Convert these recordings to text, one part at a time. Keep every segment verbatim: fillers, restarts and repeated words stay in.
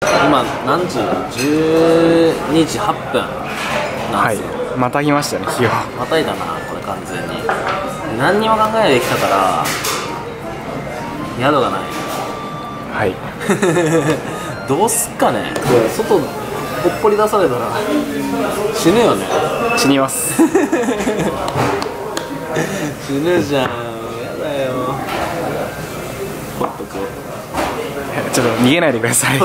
今何時？じゅうにじはっぷんなんですよ。 はい、またぎましたね、日を。 またいだな、これ完全に。何にも考えないできたから、宿がない。 はい。 どうすっかね。外、ほっぽり出されたら、死ぬよね。 死にます。 死ぬじゃん。やだよ。ほっとく。 ちょっと逃げないでください。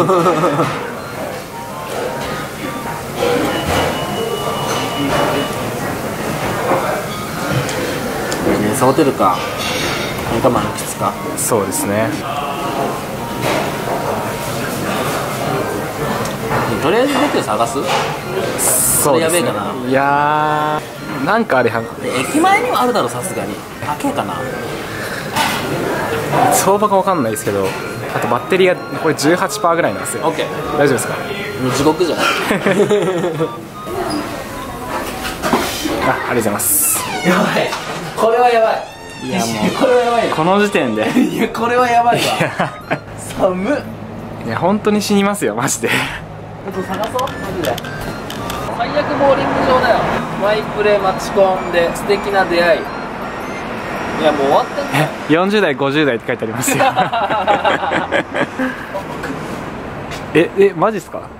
ね、ホテルか。なんか満喫か。 そうですね。 とりあえずホテル探す？ そうですね。 やべえかな。 いやー、なんかあれは駅前にはあるだろ、さすがに。高えかな。 相場がわかんないですけど、あとバッテリーがこれ じゅうはちパーセント ぐらいなんですよ。 オッケー。 大丈夫ですか？ もう地獄じゃない。 あ、ありがとうございます。 やばい。これはやばい。 いやもうこれはやばいよ。 この時点でいや、これはやばいわ。寒っ。 いや本当に死にますよマジで。 ちょっと探そうマジで。最悪ボーリング場だよ。マイプレマチコンで素敵な出会い。いやもう終わってんだよ。 よんじゅう代ごじゅう代って書いてありますよ。ええマジっすか？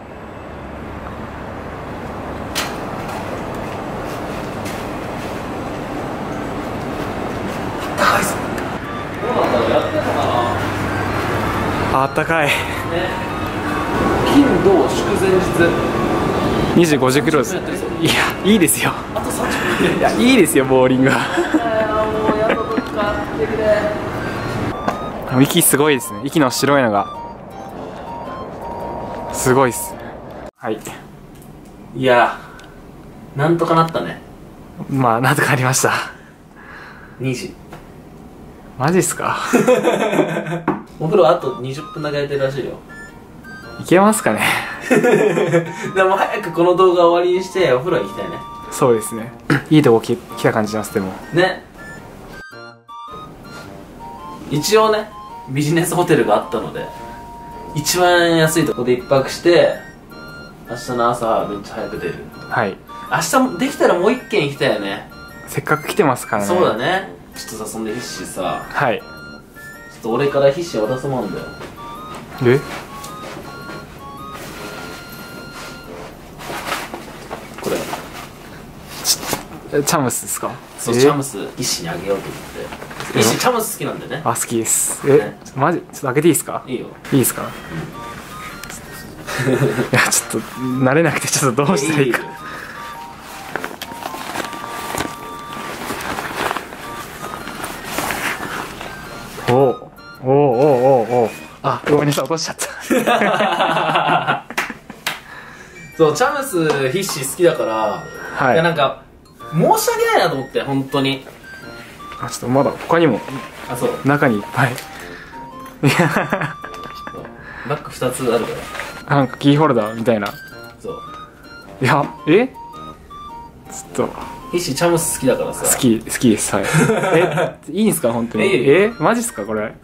高いぞ。どうなんだろう、やってんのかな。 あったかい。 ね、金土祝前日にじゅうごじゅうキロです。いやいいですよ。 あとさんじゅっぷん。 いやいいですよボーリングは。 もう宿どっか来てくれ。 息すごいですね。息の白いのがすごいっす。はい。 いやなんとかなったね。 まあなんとかありました。 にじ。 マジっすか？ お風呂あとにじゅっぷんだけ空いてるらしいよ。 いけますかね？ でも早くこの動画終わりにしてお風呂行きたいね。 そうですね。いいとこ来来た感じします。でもね、一応ねビジネスホテルがあったので一番安いとこで一泊して明日の朝めっちゃ早く出る。 はい。 明日もできたらもう一軒行きたいよね。 せっかく来てますからね。 そうだね。ちょっとさ、そんで必死さ、 はい。 ちょっと俺から必死渡すもんだよ。 えこれえチャムスですか？ そう、 えチャムス必死にあげようと思って。必死チャムス好きなんでね。 あ、好きです。え、 ね、 マジちょっと開けていいですか？ いいよ。 いいですか？いやちょっと慣れなくてちょっとどうしたらいいか。 いいおおおおおおお、あ、ごめんなさい、落としちゃった。 そう、チャムス必死好きだから、 はい。 いやなんか申し訳ないなと思って本当に。 あ、ちょっとまだ他にもあ、そう、 中にいっぱい。いやバッグふたつあるから。 なんかキーホルダーみたいな。 そう、 いや、えちょっと必死チャムス好きだからさ。 好き好きです。はい。え、いいんすか本当に？ いいよえ、マジっすかこれ？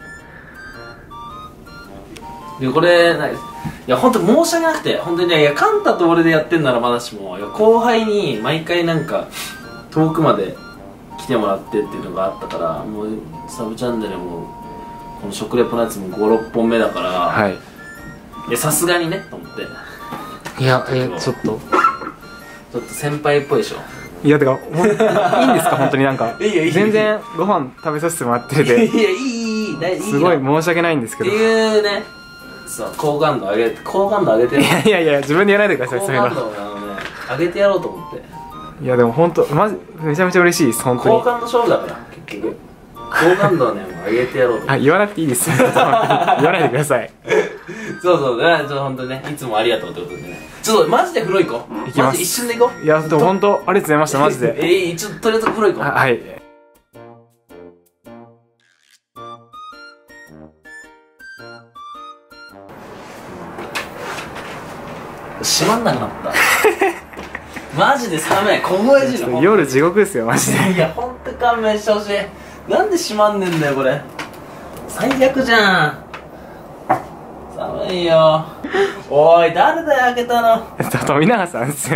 でこれない、いや本当申し訳なくて本当にね、いやカンタと俺でやってんならまだしも、いや後輩に毎回なんか遠くまで来てもらってっていうのがあったから、もうサブチャンネルもこの食レポのやつもご、ろっぽんめだから、 はい。 いやさすがにねと思って。 いや、え、ちょっとちょっと先輩っぽいでしょ。 いや、てかほんいいんですか本当になんか。 いいよいいよいいよ。 全然ご飯食べさせてもらっていやて、 いやいいいいいい大いいよすごい申し訳ないんですけってど。いいうね、そう好感度上げ好感度上げてる。 やいやいや、自分でやらないでください、 好そういうの。 感度をあのね上げてやろうと思って。 いや、でも本当マジめちゃめちゃ嬉しいです本当に。 好感度勝負だから結局好感度をねもう上げてやろうと思あ、 って。 言わなくていいですよ。本当に言わないでください。 そうそう、だからちょっと本当にねいつもありがとうってことでね、ちょっとマジで風呂行こう。 行きますマジ一瞬で行こう。 いや、でも本当ありがとうございましたマジで。 ええ、ちょっととりあえず風呂行こう。 あ、はい。 閉まんなくなったマジで寒い、凍え死ぬ。 夜地獄ですよマジで。 いやほんと勘弁してほしい。なんで閉まんねんだよこれ、最悪じゃん。寒い。 いよ。おい誰だよ開けたの。 富永さんっすよ。